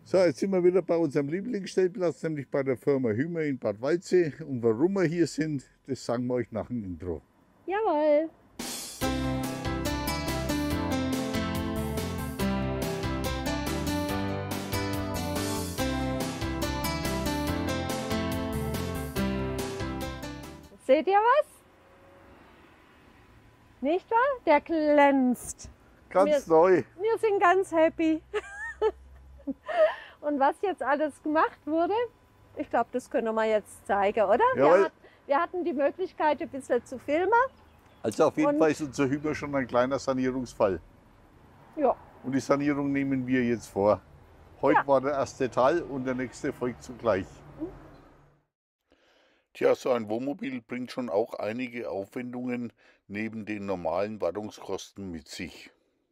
So, jetzt sind wir wieder bei unserem Lieblingsstellplatz, nämlich bei der Firma Hümer in Bad Waldsee. Und warum wir hier sind, das sagen wir euch nach dem Intro. Jawohl. Seht ihr was? Nicht wahr? Der glänzt. Ganz neu. Wir sind ganz happy. Und was jetzt alles gemacht wurde, ich glaube, das können wir jetzt zeigen, oder? Jawohl. Wir hatten die Möglichkeit, ein bisschen zu filmen. Also auf jeden Und- Fall ist unser Hümer schon ein kleiner Sanierungsfall. Ja, Und die Sanierung nehmen wir jetzt vor. Heute Ja. war der erste Teil und der nächste folgt zugleich. Tja, so ein Wohnmobil bringt schon auch einige Aufwendungen neben den normalen Wartungskosten mit sich.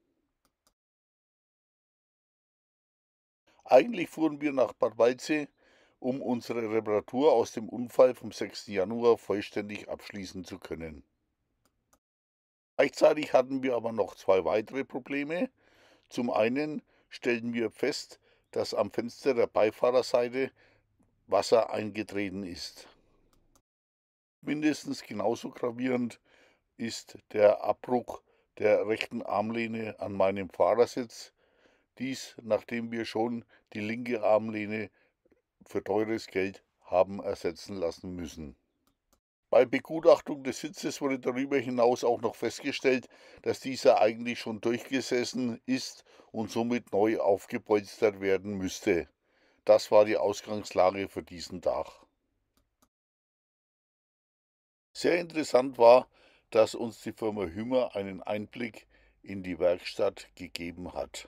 Eigentlich fuhren wir nach Bad Waldsee, um unsere Reparatur aus dem Unfall vom 6. Januar vollständig abschließen zu können. Gleichzeitig hatten wir aber noch zwei weitere Probleme. Zum einen stellten wir fest, dass am Fenster der Beifahrerseite Wasser eingetreten ist. Mindestens genauso gravierend ist der Abbruch der rechten Armlehne an meinem Fahrersitz. Dies, nachdem wir schon die linke Armlehne für teures Geld haben ersetzen lassen müssen. Bei Begutachtung des Sitzes wurde darüber hinaus auch noch festgestellt, dass dieser eigentlich schon durchgesessen ist und somit neu aufgepolstert werden müsste. Das war die Ausgangslage für diesen Tag. Sehr interessant war, dass uns die Firma Hümer einen Einblick in die Werkstatt gegeben hat.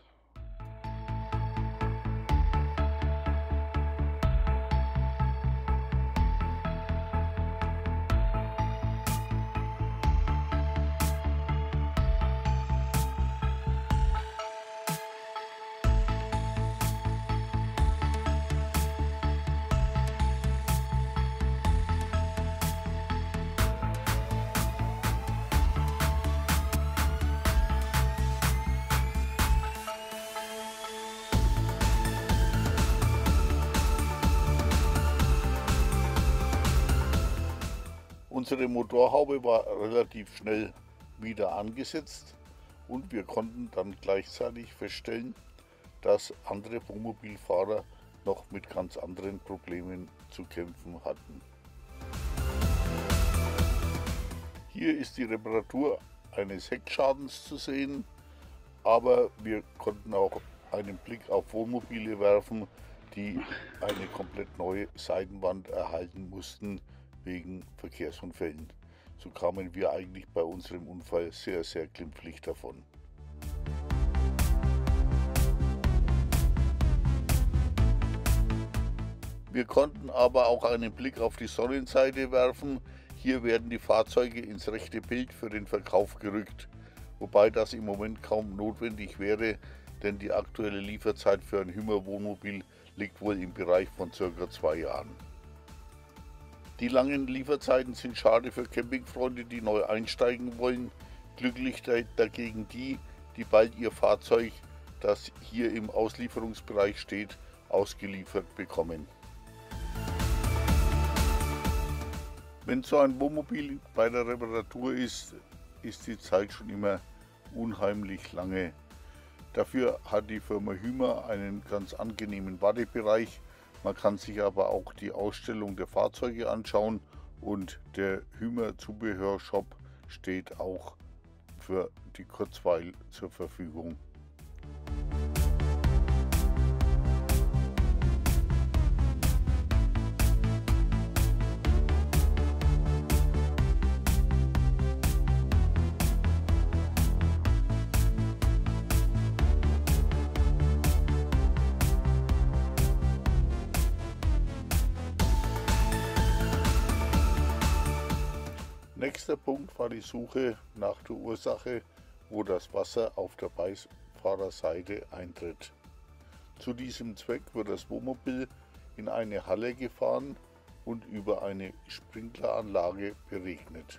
Unsere Motorhaube war relativ schnell wieder angesetzt und wir konnten dann gleichzeitig feststellen, dass andere Wohnmobilfahrer noch mit ganz anderen Problemen zu kämpfen hatten. Hier ist die Reparatur eines Heckschadens zu sehen, aber wir konnten auch einen Blick auf Wohnmobile werfen, die eine komplett neue Seitenwand erhalten mussten wegen Verkehrsunfällen. So kamen wir eigentlich bei unserem Unfall sehr, sehr glimpflich davon. Wir konnten aber auch einen Blick auf die Sonnenseite werfen. Hier werden die Fahrzeuge ins rechte Bild für den Verkauf gerückt, wobei das im Moment kaum notwendig wäre, denn die aktuelle Lieferzeit für ein Hümer Wohnmobil liegt wohl im Bereich von ca. 2 Jahren. Die langen Lieferzeiten sind schade für Campingfreunde, die neu einsteigen wollen. Glücklich dagegen die, die bald ihr Fahrzeug, das hier im Auslieferungsbereich steht, ausgeliefert bekommen. Wenn so ein Wohnmobil bei der Reparatur ist, ist die Zeit schon immer unheimlich lange. Dafür hat die Firma Hümer einen ganz angenehmen Wartebereich. Man kann sich aber auch die Ausstellung der Fahrzeuge anschauen und der Hümer Zubehörshop steht auch für die Kurzweil zur Verfügung. Nächster Punkt war die Suche nach der Ursache, wo das Wasser auf der Beifahrerseite eintritt. Zu diesem Zweck wird das Wohnmobil in eine Halle gefahren und über eine Sprinkleranlage beregnet.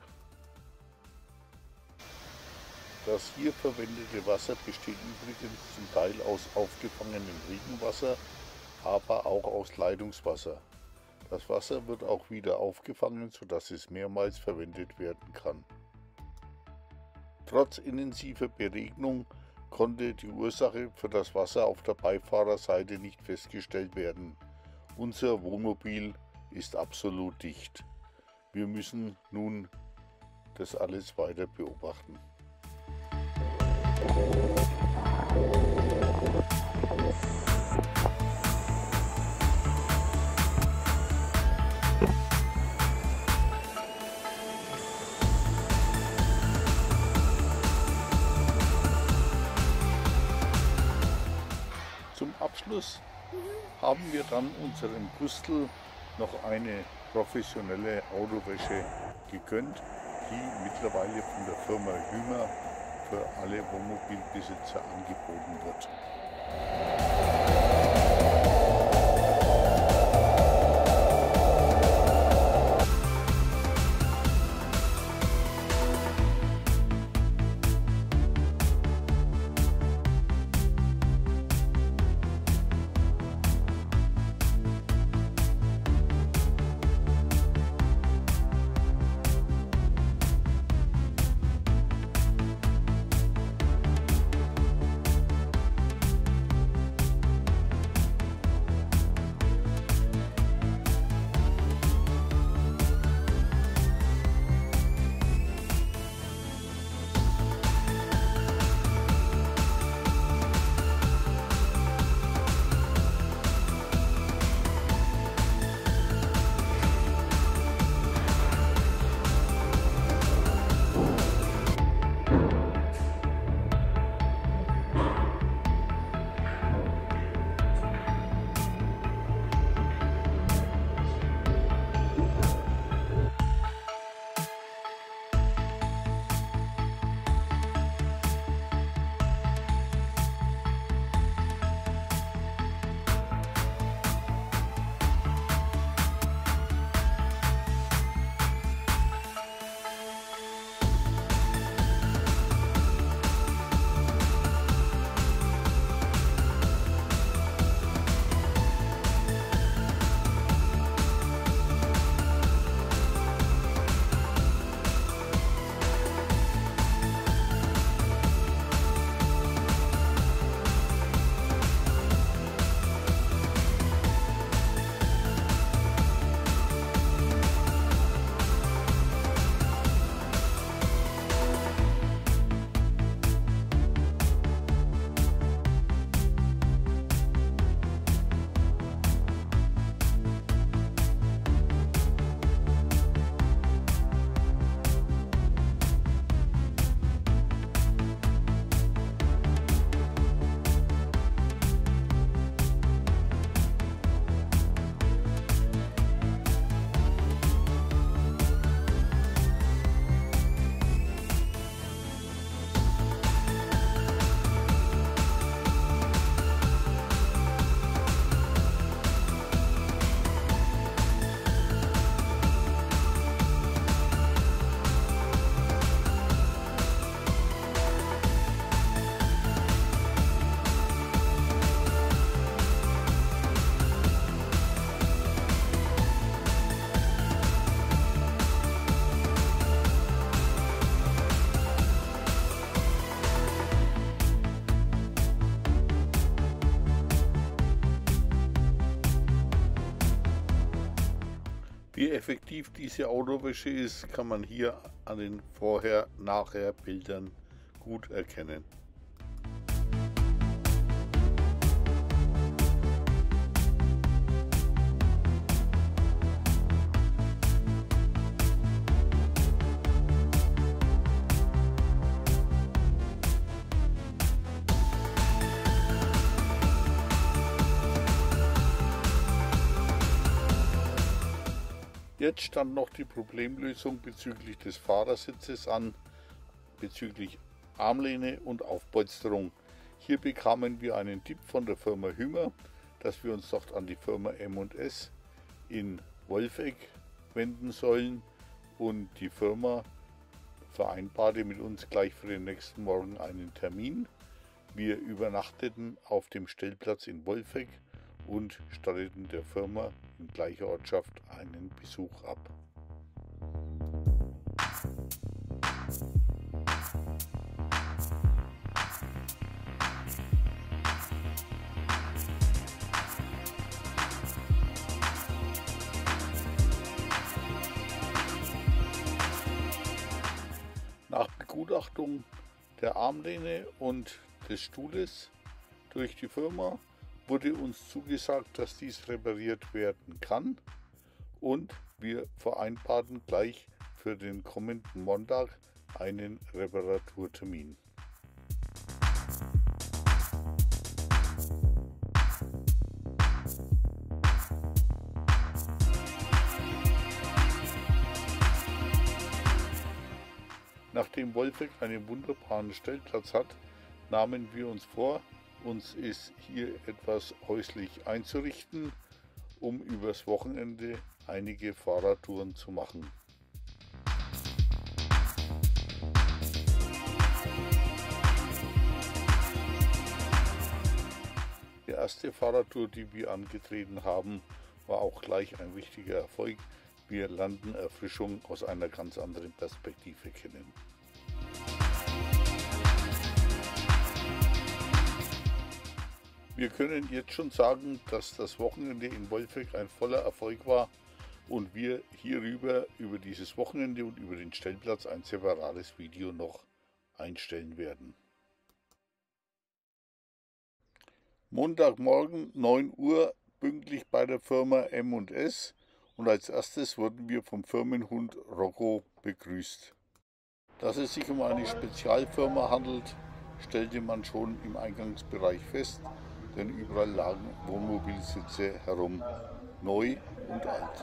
Das hier verwendete Wasser besteht übrigens zum Teil aus aufgefangenem Regenwasser aber auch aus Leitungswasser. Das Wasser wird auch wieder aufgefangen, sodass es mehrmals verwendet werden kann. Trotz intensiver Beregnung konnte die Ursache für das Wasser auf der Beifahrerseite nicht festgestellt werden. Unser Wohnmobil ist absolut dicht. Wir müssen nun das alles weiter beobachten. Zum Abschluss haben wir dann unserem Gustl noch eine professionelle Autowäsche gegönnt, die mittlerweile von der Firma Hümer für alle Wohnmobilbesitzer angeboten wird. Wie effektiv diese Autowäsche ist, kann man hier an den Vorher-Nachher-Bildern gut erkennen. Jetzt stand noch die Problemlösung bezüglich des Fahrersitzes an, bezüglich Armlehne und Aufpolsterung. Hier bekamen wir einen Tipp von der Firma Hümer, dass wir uns dort an die Firma M&S in Wolfegg wenden sollen, und die Firma vereinbarte mit uns gleich für den nächsten Morgen einen Termin. Wir übernachteten auf dem Stellplatz in Wolfegg und statteten der Firma in gleicher Ortschaft einen Besuch ab. Nach Begutachtung der Armlehne und des Stuhles durch die Firma wurde uns zugesagt, dass dies repariert werden kann, und wir vereinbarten gleich für den kommenden Montag einen Reparaturtermin. Nachdem Wolfegg einen wunderbaren Stellplatz hat, nahmen wir uns vor, uns ist hier etwas häuslich einzurichten, um übers Wochenende einige Fahrradtouren zu machen. Die erste Fahrradtour, die wir angetreten haben, war auch gleich ein richtiger Erfolg. Wir lernten Erfrischung aus einer ganz anderen Perspektive kennen. Wir können jetzt schon sagen, dass das Wochenende in Wolfegg ein voller Erfolg war und wir hierüber, über dieses Wochenende und über den Stellplatz, ein separates Video noch einstellen werden. Montagmorgen 9 Uhr pünktlich bei der Firma M&S, und als erstes wurden wir vom Firmenhund Rocco begrüßt. Dass es sich um eine Spezialfirma handelt, stellte man schon im Eingangsbereich fest, denn überall lagen Wohnmobilsitze herum, neu und alt.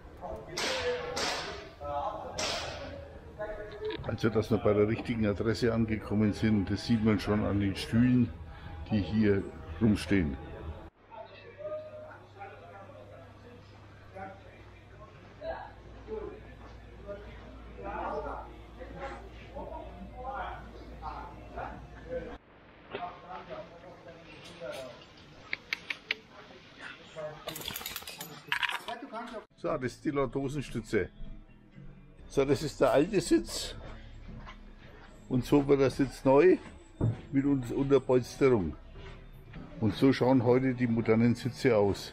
Also, dass wir bei der richtigen Adresse angekommen sind, das sieht man schon an den Stühlen, die hier rumstehen. So, das ist die Lordosenstütze. So, das ist der alte Sitz. Und so wird der Sitz neu mit Unterpolsterung. Und so schauen heute die modernen Sitze aus.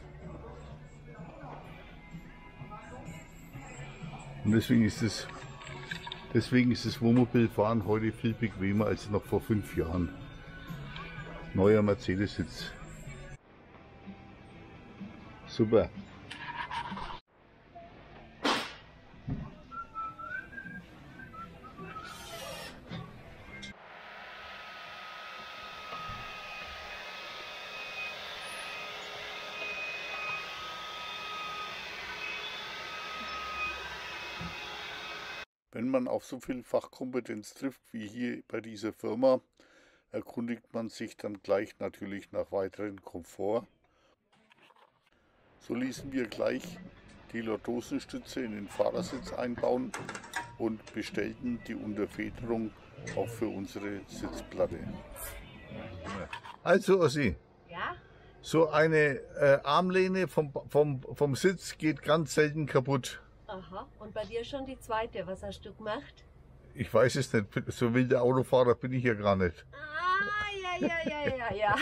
Und deswegen ist das Wohnmobilfahren heute viel bequemer als noch vor 5 Jahren. Neuer Mercedes-Sitz. Super. Wenn man auf so viel Fachkompetenz trifft wie hier bei dieser Firma, erkundigt man sich dann gleich natürlich nach weiteren Komfort. So ließen wir gleich die Lordosenstütze in den Fahrersitz einbauen und bestellten die Unterfederung auch für unsere Sitzplatte. Also Ossi, Ja? so eine Armlehne vom Sitz geht ganz selten kaputt. Aha. Und bei dir schon die zweite. Was hast du gemacht? Ich weiß es nicht, so wilder Autofahrer bin ich ja gar nicht. Ah, ja.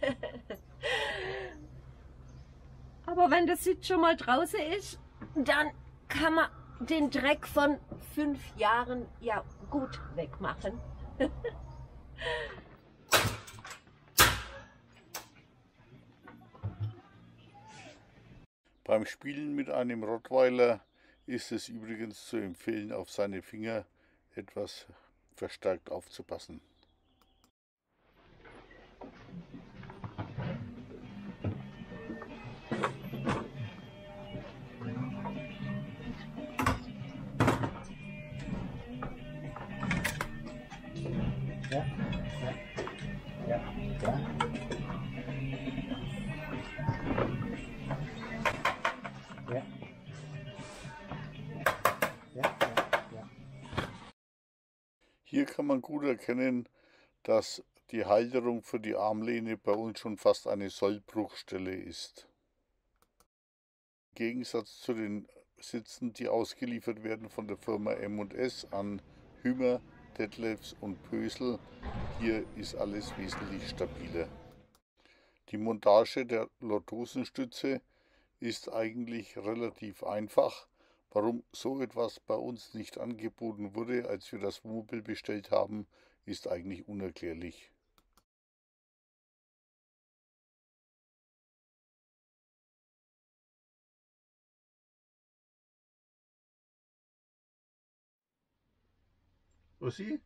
Aber wenn das Sitz schon mal draußen ist, dann kann man den Dreck von 5 Jahren ja gut wegmachen. Beim Spielen mit einem Rottweiler ist es übrigens zu empfehlen, auf seine Finger etwas verstärkt aufzupassen. Hier kann man gut erkennen, dass die Halterung für die Armlehne bei uns schon fast eine Sollbruchstelle ist. Im Gegensatz zu den Sitzen, die ausgeliefert werden von der Firma M&S an Hümer, Detlefs und Pösl, hier ist alles wesentlich stabiler. Die Montage der Lordosenstütze ist eigentlich relativ einfach. Warum so etwas bei uns nicht angeboten wurde, als wir das Wohnmobil bestellt haben, ist eigentlich unerklärlich. Ossi?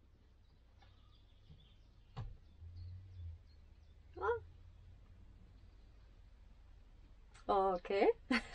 Okay.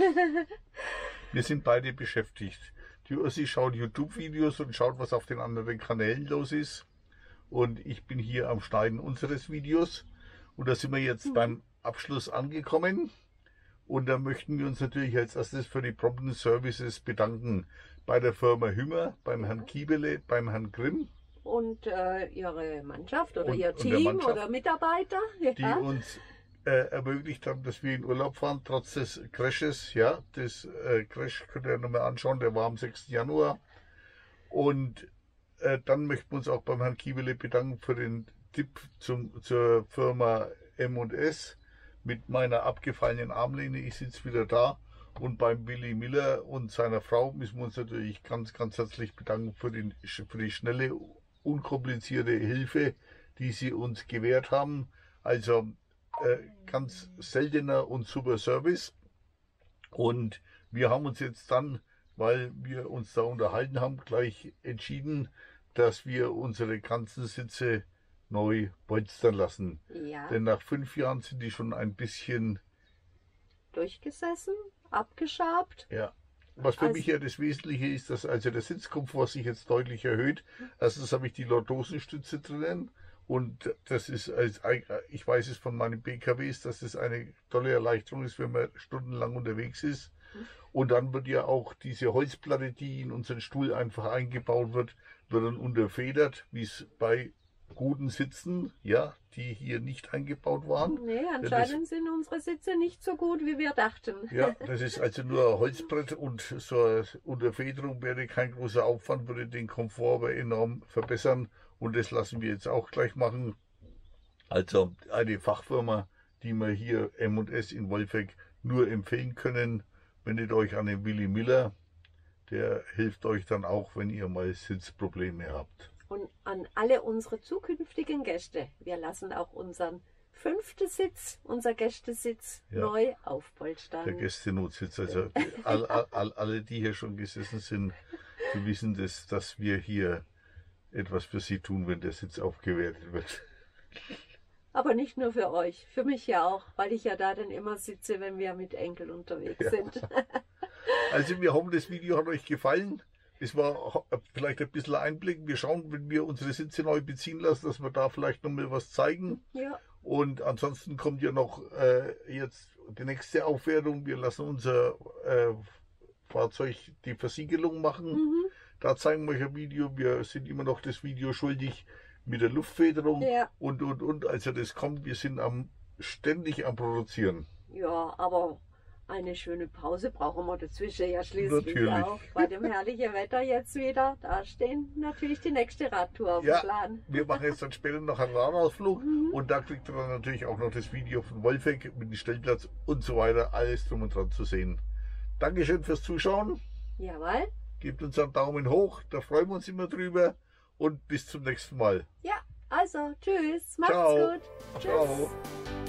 Wir sind beide beschäftigt. Die Ossi schaut YouTube-Videos und schaut, was auf den anderen Kanälen los ist. Und ich bin hier am Schneiden unseres Videos. Und da sind wir jetzt beim Abschluss angekommen. Und da möchten wir uns natürlich als erstes für die prompten Services bedanken. Bei der Firma Hümer, beim Herrn Kiebele, beim Herrn Grimm. Und Ihre Mannschaft oder Und- Ihr und der Team Mannschaft, oder Mitarbeiter. Die uns ermöglicht haben, dass wir in Urlaub fahren, trotz des Crashes. Ja, das Crash könnt ihr nochmal anschauen, der war am 6. Januar. Und dann möchten wir uns auch beim Herrn Kiebele bedanken für den Tipp zur Firma M&S mit meiner abgefallenen Armlehne. Ich sitze wieder da. Und beim Willi Miller und seiner Frau müssen wir uns natürlich ganz, ganz herzlich bedanken für die schnelle, unkomplizierte Hilfe, die sie uns gewährt haben. Also ganz seltener und super Service. Und wir haben uns jetzt dann, weil wir uns da unterhalten haben, gleich entschieden, dass wir unsere ganzen Sitze neu polstern lassen. Ja. Denn nach 5 Jahren sind die schon ein bisschen, Durchgesessen, abgeschabt. ja. Was für Also- mich ja das Wesentliche ist, dass also der Sitzkomfort sich jetzt deutlich erhöht. Erstens habe ich die Lordosenstütze drinnen. Und das ist, ich weiß es von meinen BKWs, dass das eine tolle Erleichterung ist, wenn man stundenlang unterwegs ist. Und dann wird ja auch diese Holzplatte, die in unseren Stuhl einfach eingebaut wird, dann unterfedert, wie es bei guten Sitzen, ja, die hier nicht eingebaut waren. Nee, anscheinend sind unsere Sitze nicht so gut, wie wir dachten. Ja, das ist also nur ein Holzbrett und so eine Unterfederung wäre kein großer Aufwand, würde den Komfort aber enorm verbessern. Und das lassen wir jetzt auch gleich machen. Also eine Fachfirma, die wir hier M&S in Wolfegg nur empfehlen können. Wendet euch an den Willi Miller. Der hilft euch dann auch, wenn ihr mal Sitzprobleme habt. Und an alle unsere zukünftigen Gäste, wir lassen auch unseren 5. Sitz, unser Gästesitz, Ja. neu aufpolstern. Der Gästenotsitz. Also alle, die hier schon gesessen sind, die wissen, dass wir hier etwas für sie tun, wenn der Sitz aufgewertet wird. Aber nicht nur für euch, für mich ja auch, weil ich ja da dann immer sitze, wenn wir mit Enkel unterwegs sind. Also wir hoffen, das Video hat euch gefallen. Es war vielleicht ein bisschen Einblick. Wir schauen, wenn wir unsere Sitze neu beziehen lassen, dass wir da vielleicht noch mal was zeigen. Ja. Und ansonsten kommt ja noch jetzt die nächste Aufwertung. Wir lassen unser Fahrzeug die Versiegelung machen. Mhm. Da zeigen wir euch ein Video. Wir sind immer noch das Video schuldig mit der Luftfederung Ja. und. Also das kommt, wir sind ständig am Produzieren. Ja, aber eine schöne Pause brauchen wir dazwischen ja schließlich Natürlich. auch. Bei dem herrlichen Wetter jetzt wieder, da stehen natürlich die nächste Radtour auf Ja. dem Plan. Wir machen jetzt dann später noch einen Radausflug und da kriegt ihr dann natürlich auch noch das Video von Wolfegg mit dem Stellplatz und so weiter, alles drum und dran zu sehen. Dankeschön fürs Zuschauen, Jawohl. gebt uns einen Daumen hoch, da freuen wir uns immer drüber und bis zum nächsten Mal. Ja, also tschüss, macht's Ciao. gut. Tschüss. Ciao.